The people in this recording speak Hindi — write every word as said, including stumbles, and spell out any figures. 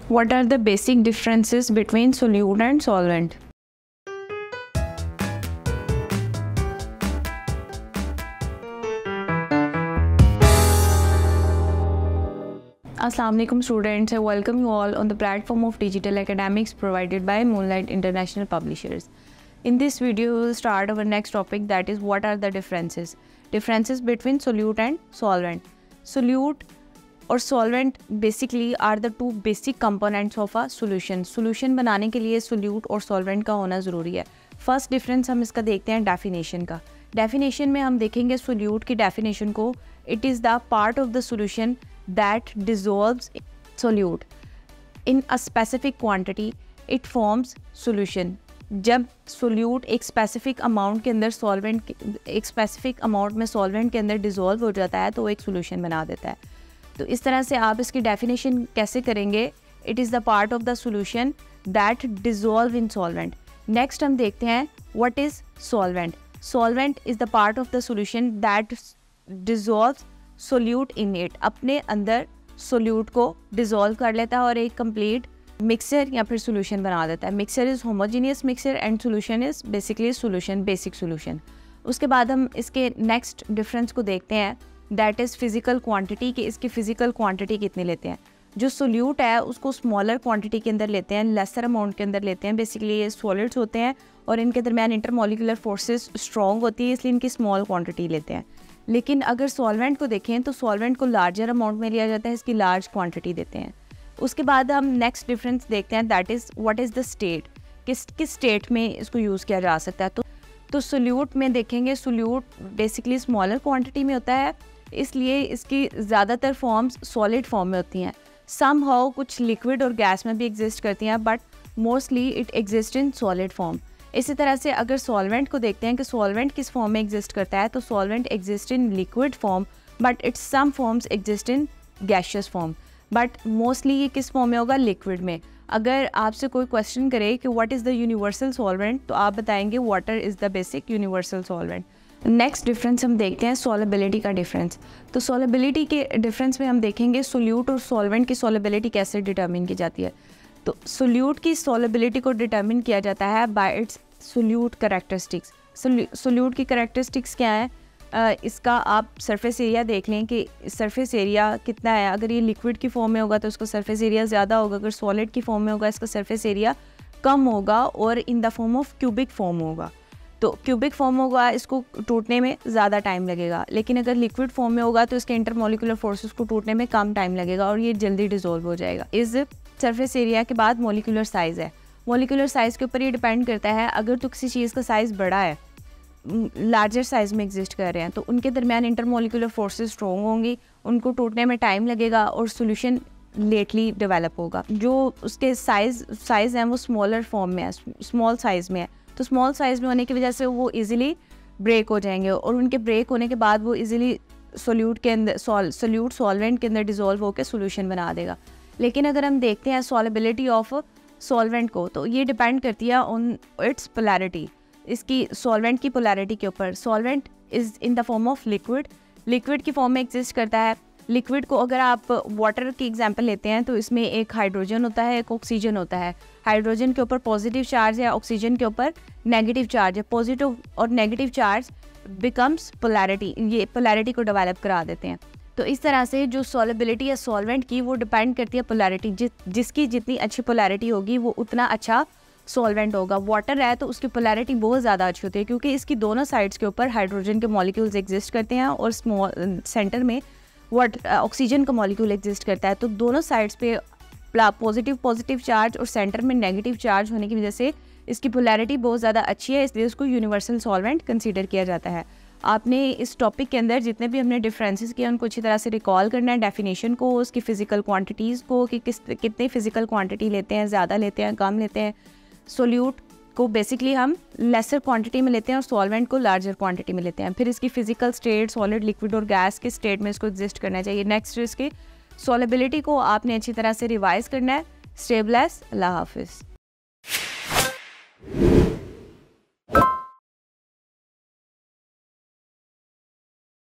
What are the basic differences between solute and solvent? Assalamu alaikum students, I welcome you all on the platform of digital academics provided by Moonlight International Publishers. In this video, we will start our next topic, that is what are the differences. Differences between solute and solvent. Solute और solvent basically are the two basic components of a solution. Solution बनाने के लिए solute और solvent का होना ज़रूरी है. First difference हम इसका देखते हैं definition का. Definition में हम देखेंगे solute की definition को. It is the part of the solution that dissolves solute in a specific quantity. It forms solution. जब solute एक specific amount के अंदर solvent एक specific amount में solvent के अंदर dissolve हो जाता है तो वो एक solution बना देता है. तो इस तरह से आप इसकी डेफिनेशन कैसे करेंगे? It is the part of the solution that dissolve in solvent. Next हम देखते हैं what is solvent. Solvent is the part of the solution that dissolve solute in it. अपने अंदर सोल्यूट को डिज़ोल्व कर लेता है और एक कंप्लीट मिक्सर या फिर सोल्यूशन बना देता है. Mixture is homogeneous mixture and solution is basically solution, basic solution. उसके बाद हम इसके नेक्स्ट डिफरेंस को देखते हैं, दैट इज़ फिज़िकल क्वांटिटी, कि इसकी फ़िज़िकल क्वांटिटी कितनी लेते हैं. जो सोल्यूट है उसको स्मॉलर क्वांटिटी के अंदर लेते हैं, लेसर अमाउंट के अंदर लेते हैं. बेसिकली ये सॉलिड्स होते हैं और इनके दरमियान इंटरमोलिकुलर फोर्सेस स्ट्रॉन्ग होती है, इसलिए इनकी स्मॉल क्वांटिटी लेते हैं. लेकिन अगर सॉल्वेंट को देखें तो सॉल्वेंट को लार्जर अमाउंट में लिया जाता है, इसकी लार्ज क्वान्टिटी देते हैं. उसके बाद हम नेक्स्ट डिफरेंस देखते हैं, that is what is the state, किस किस स्टेट में इसको यूज़ किया जा सकता है. तो तो सोल्यूट में देखेंगे, सोल्यूट बेसिकली स्मॉलर क्वान्टिटी में होता है, इसलिए इसकी ज़्यादातर फॉर्म्स सॉलिड फॉर्म में होती हैं. सम हाउ कुछ लिक्विड और गैस में भी एग्जिस्ट करती हैं, but mostly it exist in solid form. इसी तरह से अगर सॉल्वेंट को देखते हैं कि सॉल्वेंट किस फॉर्म में एग्जिस्ट करता है, तो solvent exist in liquid form, but it's some forms exist in gaseous form. But mostly ये किस फॉर्म में होगा? लिक्विड में. अगर आपसे कोई क्वेश्चन करे कि what is the universal solvent, तो आप बताएंगे water is the basic universal solvent. Next difference हम देखते हैं सॉलेबिलिटी का डिफरेंस. तो सॉलेबिलिटी के डिफरेंस में हम देखेंगे सोल्यूट और सॉल्वेंट की सॉलेबिलिटी कैसे डिटर्मिन की जाती है. तो सोल्यूट की सॉलेबिलिटी को डिटर्मिन किया जाता है by its solute characteristics. Solute की कैरेक्टरिस्टिक्स क्या है? uh, इसका आप सरफेस एरिया देख लें कि सरफेस एरिया कितना है. अगर ये लिक्विड की फॉर्म में होगा तो उसका सरफेस एरिया ज़्यादा होगा, अगर सॉलिड की फॉर्म में होगा इसका सरफेस एरिया कम होगा और in the form of cubic form होगा. तो क्यूबिक फॉर्म होगा, इसको टूटने में ज़्यादा टाइम लगेगा. लेकिन अगर लिक्विड फॉर्म में होगा तो इसके इंटरमोलिकुलर फोर्सेस को टूटने में कम टाइम लगेगा और ये जल्दी डिसॉल्व हो जाएगा. इस सरफेस एरिया के बाद मॉलिक्यूलर साइज़ है. मॉलिक्यूलर साइज़ के ऊपर ये डिपेंड करता है. अगर तो किसी चीज़ का साइज़ बड़ा है, लार्जर साइज़ में एग्जिस्ट कर रहे हैं, तो उनके दरमियान इंटरमोलिकुलर फोर्सेस स्ट्रॉन्ग होंगी, उनको टूटने में टाइम लगेगा और सोल्यूशन लेटली डेवलप होगा. जो उसके साइज़ साइज़ हैं वो स्मॉलर फॉर्म में है, स्मॉल साइज़ में है, तो स्मॉल साइज़ में होने की वजह से वो इजीली ब्रेक हो जाएंगे और उनके ब्रेक होने के बाद वो इजीली सोल्यूट के अंदर सॉल सोल्यूट सॉल्वेंट के अंदर डिज़ोल्व होकर सोल्यूशन बना देगा. लेकिन अगर हम देखते हैं सॉलेबिलिटी ऑफ सॉल्वेंट को, तो ये डिपेंड करती है ऑन इट्स पोलैरिटी, इसकी सॉल्वेंट की पोलैरिटी के ऊपर. Solvent is in the form of liquid, liquid की फॉर्म में एग्जिस्ट करता है. लिक्विड को अगर आप वाटर की एग्जांपल लेते हैं तो इसमें एक हाइड्रोजन होता है, एक ऑक्सीजन होता है. हाइड्रोजन के ऊपर पॉजिटिव चार्ज है, ऑक्सीजन के ऊपर नेगेटिव चार्ज है. पॉजिटिव और नेगेटिव चार्ज बिकम्स पोलैरिटी, ये पोलैरिटी को डेवलप करा देते हैं. तो इस तरह से जो सॉलेबिलिटी है सॉल्वेंट की वो डिपेंड करती है पोलैरिटी. जिस जिसकी जितनी अच्छी पोलैरिटी होगी वो उतना अच्छा सॉल्वेंट होगा. वाटर है तो उसकी पोलैरिटी बहुत ज़्यादा अच्छी होती है क्योंकि इसकी दोनों साइड्स के ऊपर हाइड्रोजन के मॉलिक्यूल्स एग्जिस्ट करते हैं और स्मॉल सेंटर में वट ऑक्सीजन का मॉलिक्यूल एग्जिस्ट करता है. तो दोनों साइड्स पे पॉजिटिव पॉजिटिव चार्ज और सेंटर में नेगेटिव चार्ज होने की वजह से इसकी पोलैरिटी बहुत ज़्यादा अच्छी है, इसलिए उसको यूनिवर्सल सॉल्वेंट कंसीडर किया जाता है. आपने इस टॉपिक के अंदर जितने भी हमने डिफरेंसेस किए उनको अच्छी तरह से रिकॉल करना है. डेफिनेशन को, उसकी फ़िज़िकल क्वांटिटीज़ को, कि किस कितने फ़िज़िकल क्वांटिटी लेते हैं, ज़्यादा लेते हैं, कम लेते हैं. सोल्यूट को बेसिकली हम लेसर क्वांटिटी में लेते हैं और सॉल्वेंट को लार्जर क्वांटिटी में लेते हैं. फिर इसकी फ़िज़िकल स्टेट, सॉलिड, लिक्विड और गैस के स्टेट में इसको एग्जिस्ट करना चाहिए. नेक्स्ट इसकी सॉलेबिलिटी को आपने अच्छी तरह से रिवाइज़ करना है. Stay blessed. अल्लाह हाफिज़.